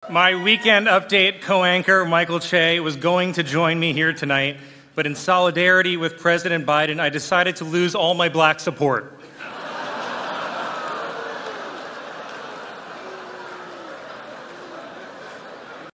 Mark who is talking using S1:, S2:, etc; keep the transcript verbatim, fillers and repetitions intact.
S1: My weekend update co-anchor, Michael Che, was going to join me here tonight, but in solidarity with President Biden, I decided to lose all my black support.